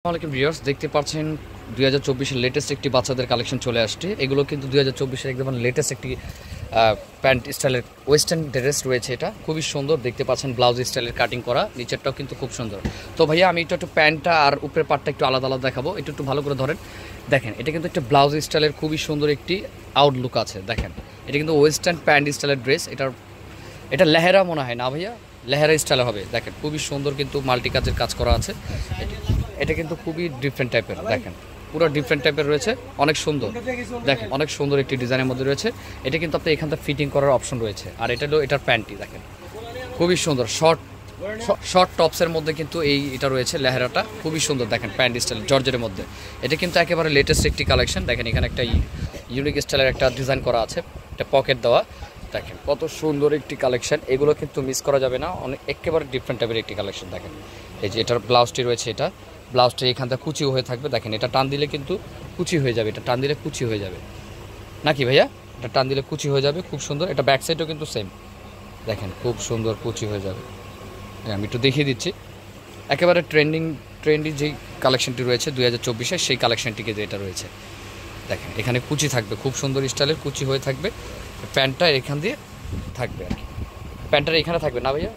আসসালামু ভিউয়ার্স, দেখতে পাচ্ছেন 2024 এর লেটেস্ট একটি বাচ্চাদের কালেকশন চলে আসছে। এগুলো কিন্তু 2024 এর একদম লেটেস্ট একটি প্যান্ট স্টাইলের ওয়েস্টার্ন ড্রেস রয়েছে। এটা খুবই সুন্দর, দেখতে পাচ্ছেন ব্লাউজ স্টাইলের কাটিং করা, নিচেরটাও কিন্তু খুব সুন্দর। তো ভাইয়া আমি একটু প্যান্টটা আর উপরের পার্টটা একটু আলাদা আলাদা দেখাবো, একটু ভালো করে ধরেন। দেখেন এটা কিন্তু একটা ব্লাউজ স্টাইলের খুবই সুন্দর একটি আউটলুক আছে। দেখেন এটা কিন্তু ওয়েস্টার্ন প্যান্ট স্টাইলের ড্রেস। এটা লেহেরা মনে হয় না ভাইয়া, লেহেরা স্টাইলে হবে। দেখেন খুবই সুন্দর, কিন্তু মাল্টি কাজের কাজ করা আছে। এটা কিন্তু খুবই ডিফারেন্ট টাইপের, দেখেন পুরো ডিফারেন্ট টাইপের রয়েছে, অনেক সুন্দর। দেখেন অনেক সুন্দর একটি ডিজাইনের মধ্যে রয়েছে। এটা কিন্তু আপনি এখান থেকে ফিটিং করার অপশন রয়েছে। আর এটা হলো এটার প্যান্টটি, দেখেন খুবই সুন্দর। শর্ট টপসের মধ্যে কিন্তু এটা রয়েছে, লেহেরাটা খুবই সুন্দর। দেখেন প্যান্ট স্টাইল জর্জের মধ্যে, এটা কিন্তু একেবারে লেটেস্ট একটি কালেকশন। দেখেন এখানে একটা ইউনিক স্টাইলের একটা ডিজাইন করা আছে, একটা পকেট দেওয়া। দেখেন কত সুন্দর একটি কালেকশন, এগুলো কিন্তু মিস করা যাবে না। অনেক একেবারে ডিফারেন্ট টাইপের একটি কালেকশন। দেখেন এই যে এটার ব্লাউজটি রয়েছে, এটা ব্লাউজটা এখান থেকে কুচিও হয়ে থাকবে। দেখেন এটা টান দিলে কিন্তু কুচি হয়ে যাবে, এটা টান দিলে কুচি হয়ে যাবে নাকি ভাইয়া, এটা টান দিলে কুচি হয়ে যাবে, খুব সুন্দর। এটা ব্যাক সাইডও কিন্তু সেম, দেখেন খুব সুন্দর কুচি হয়ে যাবে। আমি একটু দেখিয়ে দিচ্ছি, একেবারে ট্রেন্ডি যেই কালেকশনটি রয়েছে 2024-এ, সেই কালেকশনটিকে যেটা রয়েছে। দেখেন এখানে কুচি থাকবে, খুব সুন্দর স্টাইলের কুচি হয়ে থাকবে। প্যান্টটা এখান দিয়ে থাকবে আর কি, প্যান্টটা এখানে থাকবে না ভাইয়া,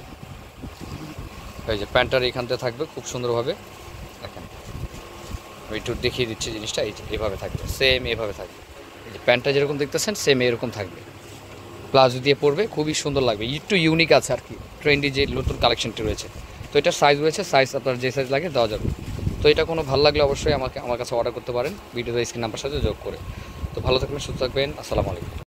এই যে প্যান্টটার এখান থেকে থাকবে খুব সুন্দরভাবে। দেখেন আমি একটু দেখিয়ে দিচ্ছি জিনিসটা, এই যে এভাবে থাকবে, সেম এভাবে থাকবে। এই যে প্যান্টটা যেরকম দেখতেছেন সেম এরকম থাকবে, প্লাজো দিয়ে পরবে, খুবই সুন্দর লাগবে। একটু ইউনিক আছে আর কি, ট্রেন্ডি যে নতুন কালেকশনটি রয়েছে। তো এটার সাইজ রয়েছে, সাইজ আপনার যে সাইজ লাগে দেওয়া যাবে। তো এটা কোনো ভালো লাগলে অবশ্যই আমার কাছে অর্ডার করতে পারেন ভিডিওতে স্ক্রিন নাম্বার সাথে যোগ করে। তো ভালো থাকবেন, সুস্থ থাকবেন, আসসালামু আলাইকুম।